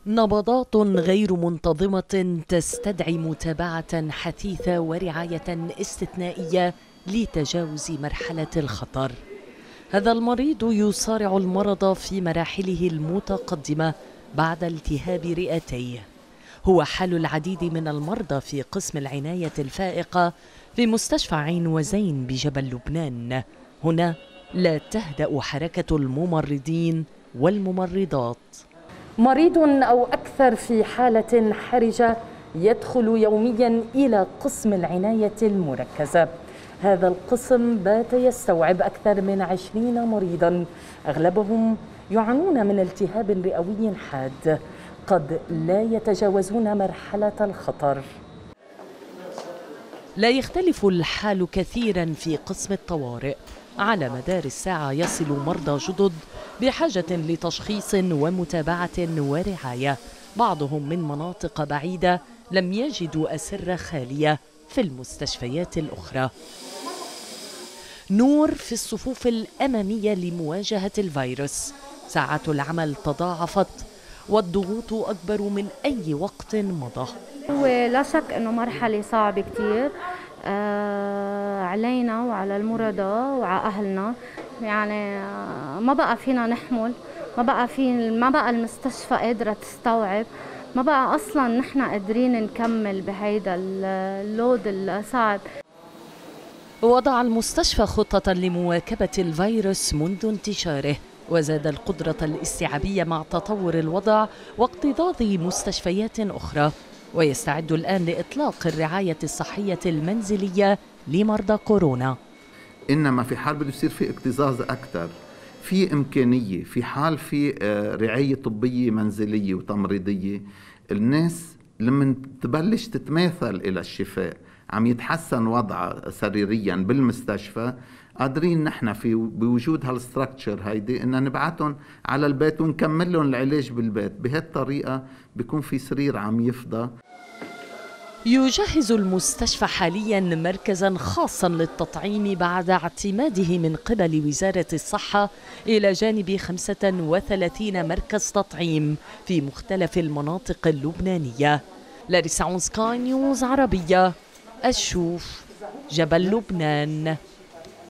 نبضات غير منتظمة تستدعي متابعة حثيثة ورعاية استثنائية لتجاوز مرحلة الخطر. هذا المريض يصارع المرض في مراحله المتقدمة بعد التهاب رئتيه. هو حال العديد من المرضى في قسم العناية الفائقة في مستشفى عين وزين بجبل لبنان. هنا لا تهدأ حركة الممرضين والممرضات. مريض أو أكثر في حالة حرجة يدخل يوميا إلى قسم العناية المركزة. هذا القسم بات يستوعب أكثر من 20 مريضا، أغلبهم يعانون من التهاب رئوي حاد قد لا يتجاوزون مرحلة الخطر. لا يختلف الحال كثيرا في قسم الطوارئ. على مدار الساعة يصل مرضى جدد بحاجة لتشخيص ومتابعة ورعاية، بعضهم من مناطق بعيدة لم يجدوا أسرة خالية في المستشفيات الأخرى. نور في الصفوف الأمامية لمواجهة الفيروس. ساعات العمل تضاعفت والضغوط أكبر من أي وقت مضى. هو لا شك أنه مرحلة صعبة كتير علينا وعلى المرضى وعلى أهلنا. يعني ما بقى فينا نحمل، ما بقى المستشفى قادرة تستوعب، ما بقى أصلا نحن قادرين نكمل بهيدا اللود الصعب. وضع المستشفى خطة لمواكبة الفيروس منذ انتشاره، وزاد القدرة الاستيعابية مع تطور الوضع واكتظاظ مستشفيات أخرى، ويستعد الآن لإطلاق الرعاية الصحية المنزلية لمرضى كورونا. إنما في حال بده يصير في اكتظاظ أكثر، في إمكانية في حال في رعاية طبية منزلية وتمريضية، الناس لما تبلش تتماثل إلى الشفاء عم يتحسن وضعها سريريا بالمستشفى، قادرين نحن في بوجود هالستراكتشر هيدي ان نبعتهم على البيت ونكمل لهم العلاج بالبيت. بهالطريقه بيكون في سرير عم يفضى. يجهز المستشفى حاليا مركزا خاصا للتطعيم بعد اعتماده من قبل وزارة الصحة إلى جانب 35 مركز تطعيم في مختلف المناطق اللبنانية. لاريسا سكاي نيوز عربية، الشوف، جبل لبنان.